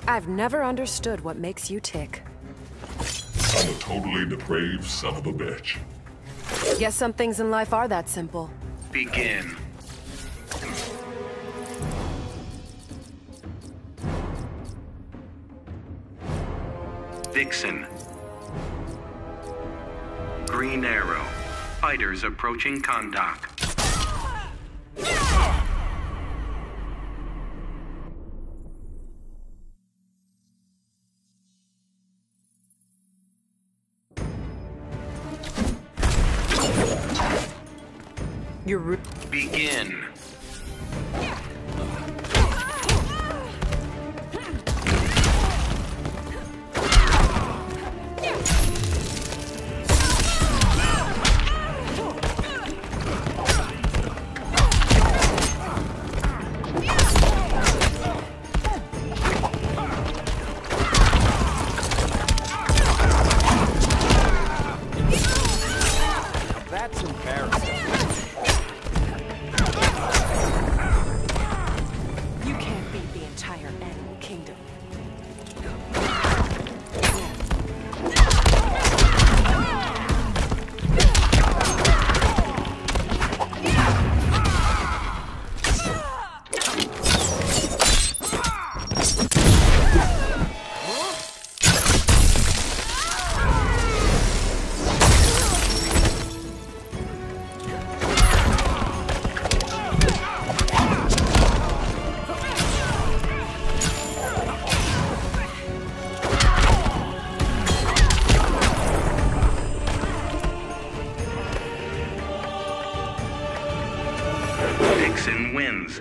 I've never understood what makes you tick. I'm a totally depraved son of a bitch. Guess some things in life are that simple. Begin. Vixen. Green Arrow. Fighters approaching Kahndaq. Begin. That's embarrassing. You can't beat the entire animal kingdom. Vixen wins.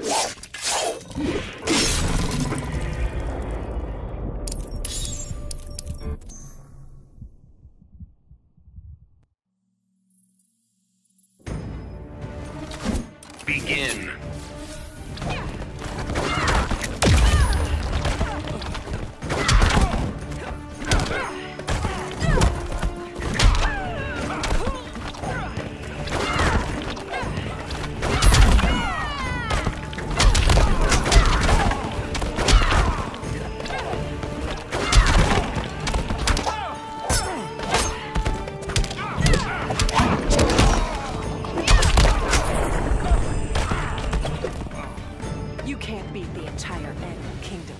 Begin. You can't beat the entire animal kingdom.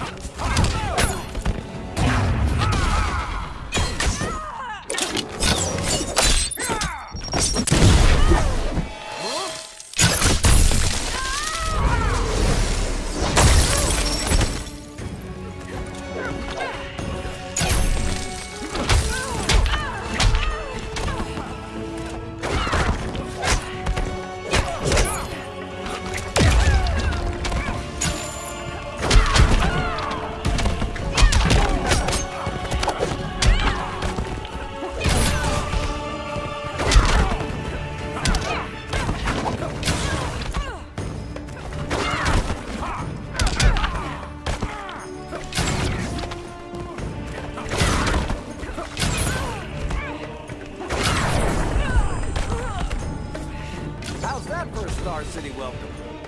How's that for a Star City welcome?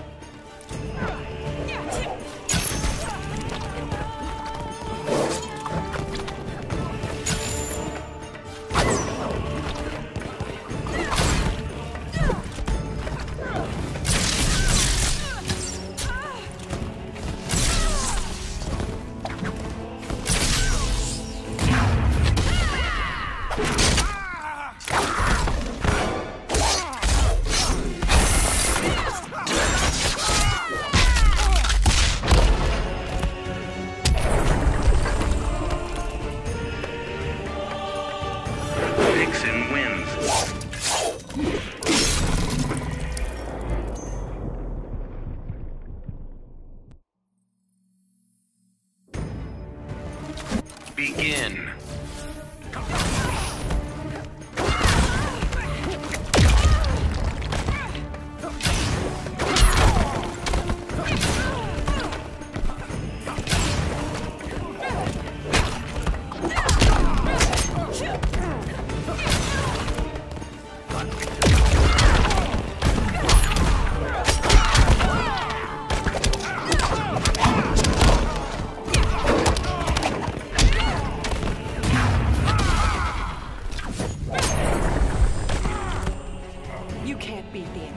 Vixen wins. Begin.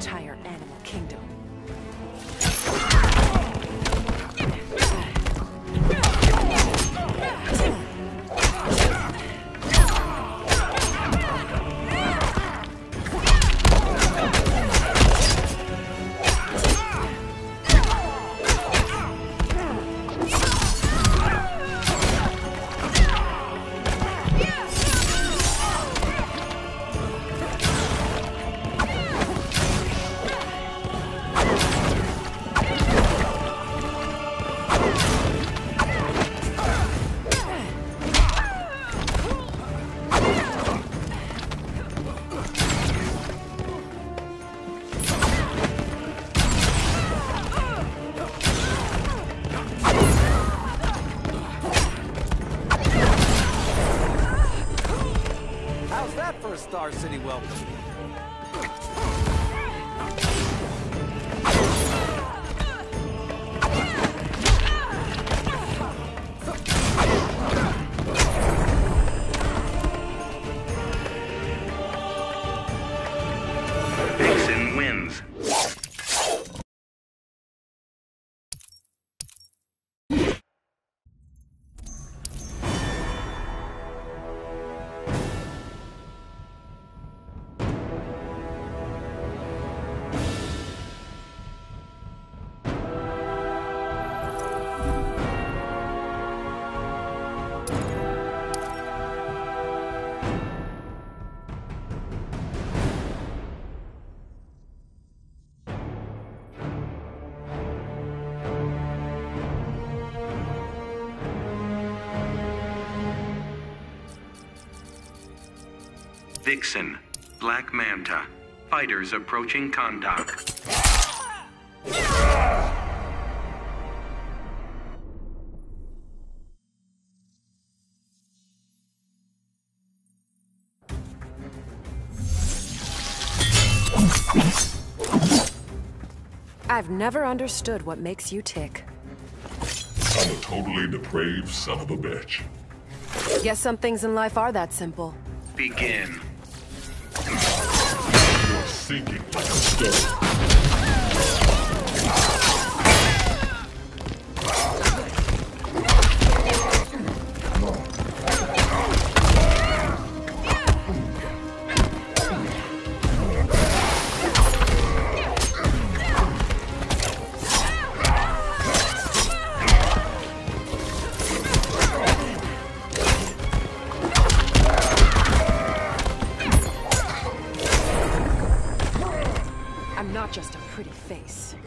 entire animal kingdom. Star City welcome. Vixen wins. Vixen, Black Manta. Fighters approaching Kahndaq. I've never understood what makes you tick. I'm a totally depraved son of a bitch. Guess some things in life are that simple. Begin. You're sinking like a stone. Not just a pretty face.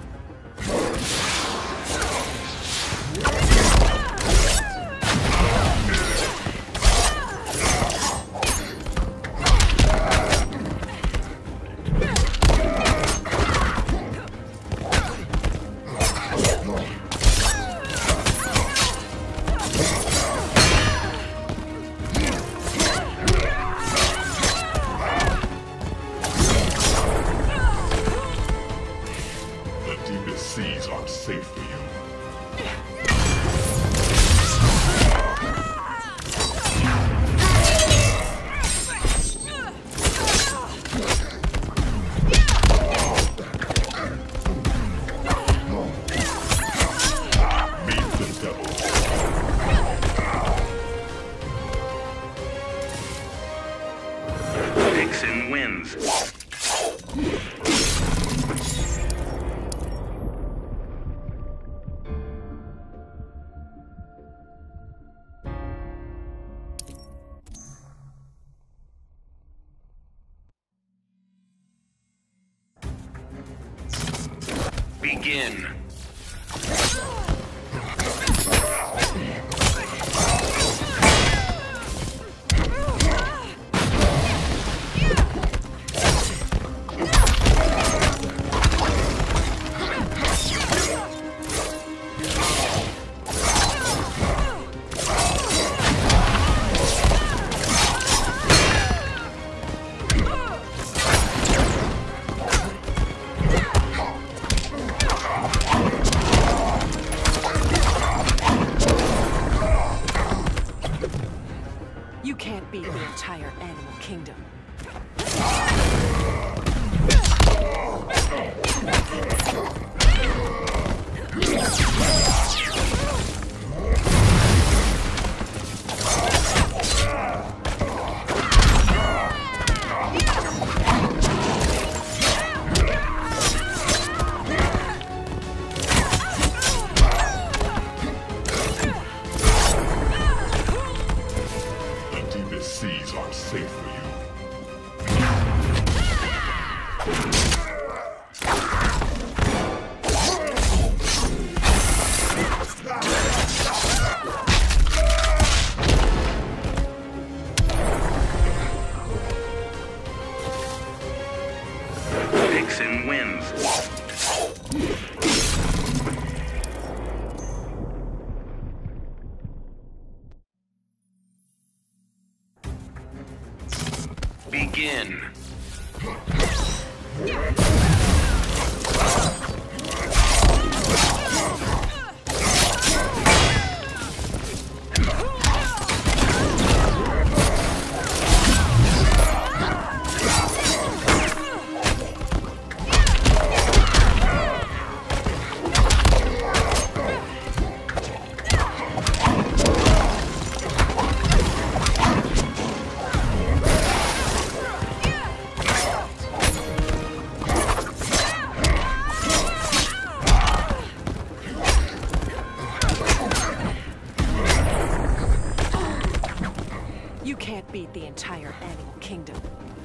Seas aren't safe for you. Meet the devil. Vixen wins. Begin. entire animal kingdom.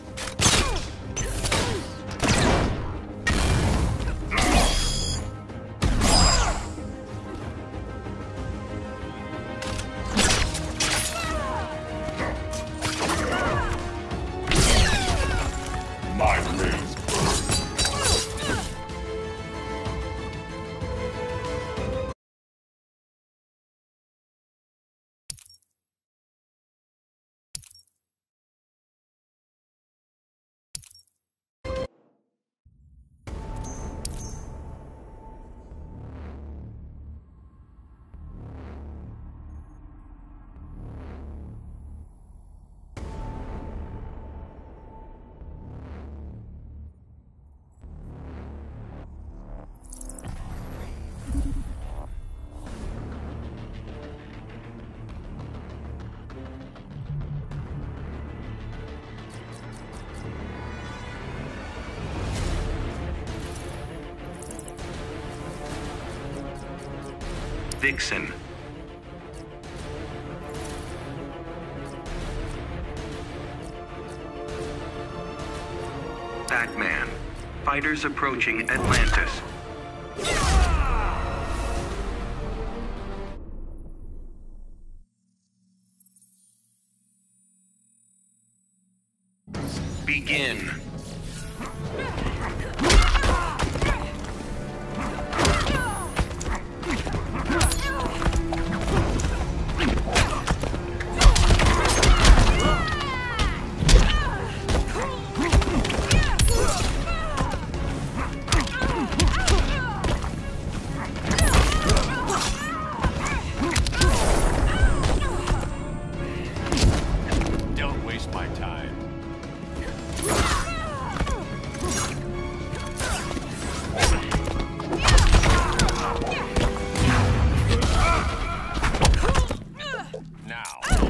My rays Vixen. Batman. Fighters approaching Atlantis. Begin. Don't waste my time. Now.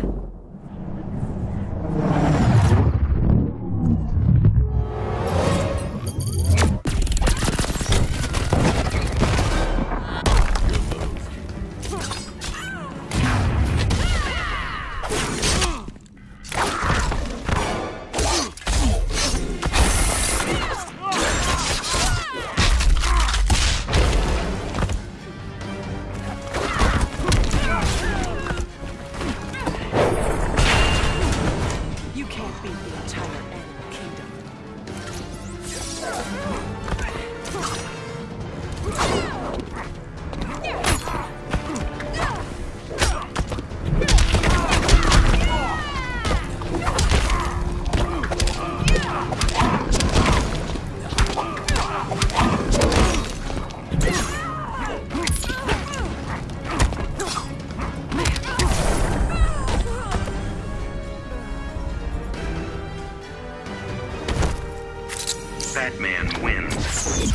You can't beat the entire animal kingdom. Batman wins.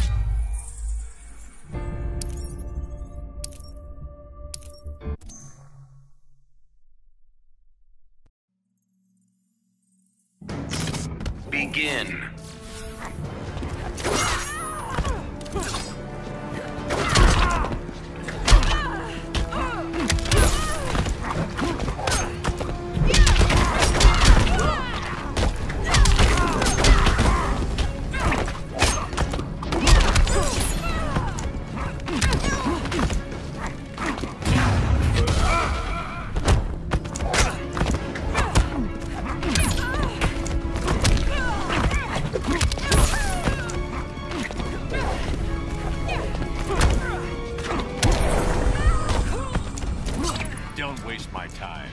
Begin. Don't waste my time.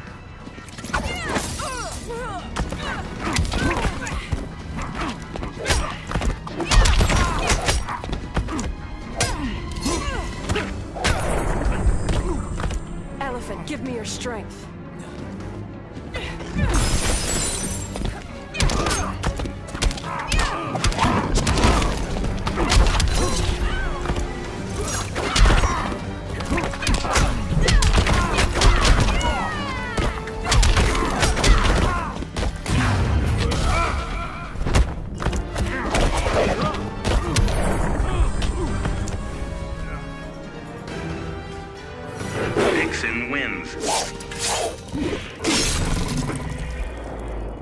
Elephant, give me your strength. Vixen wins.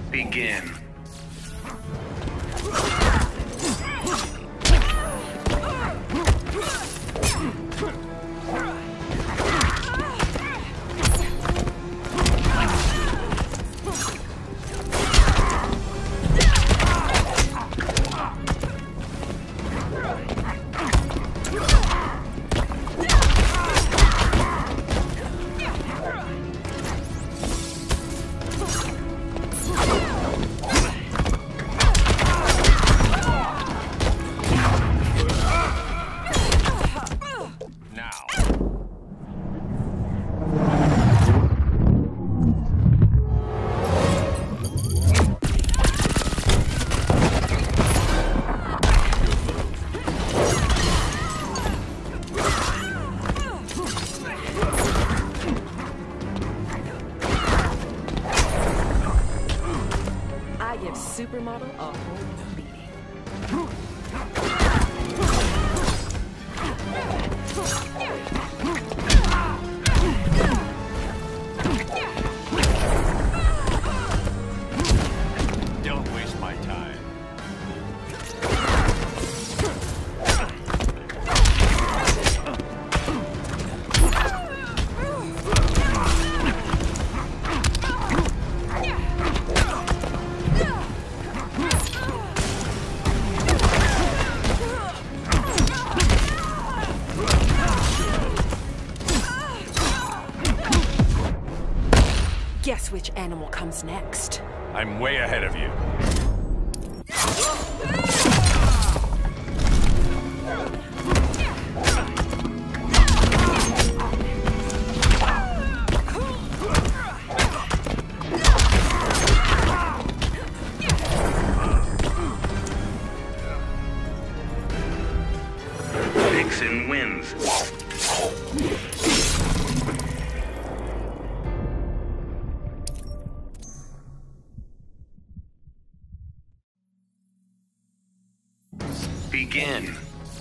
Begin. Supermodel a whole beating. Don't waste my time. Guess which animal comes next. I'm way ahead of you. Vixen wins. Begin.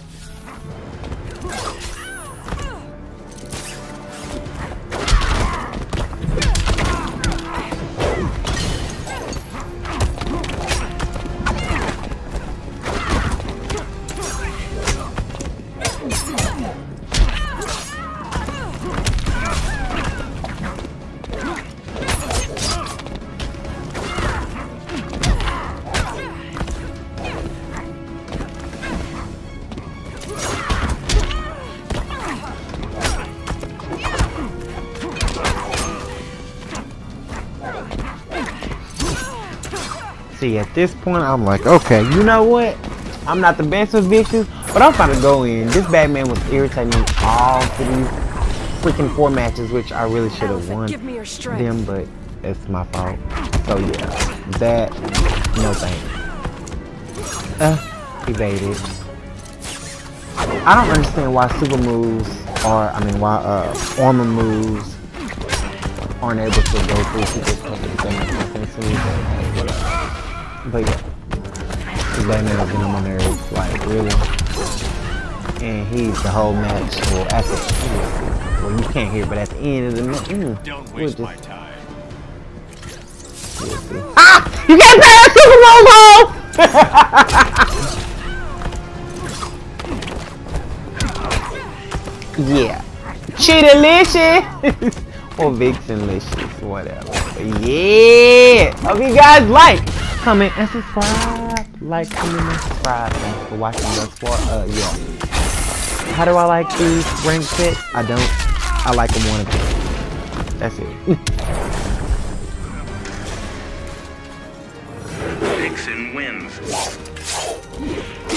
See, at this point, I'm like, okay, you know what? I'm not the best with Vixens, but I'm trying to go in. This Batman was irritating me all through these freaking 4 matches, which I really should have won Give me your strength. them, but it's my fault. So yeah, that, no thanks. Evaded. I don't understand why super moves, or why armor moves aren't able to go through super stuff at the same time, but whatever. But yeah, this Batman has been on my nerves, like, really. And he's the whole match, well, at the end, well, you can't hear, but at the end of the match, Don't waste my time. Ah! You can't play that Super Bowl! Yeah. Cheetah-licious! Or Vixen-licious, whatever. But yeah! Hope you guys like, comment, and subscribe. Like, comment, and subscribe. Thanks for watching thus far. Yeah. How do I like these ranked sets? I don't. I like them 1 and 2. That's it. Vixen wins.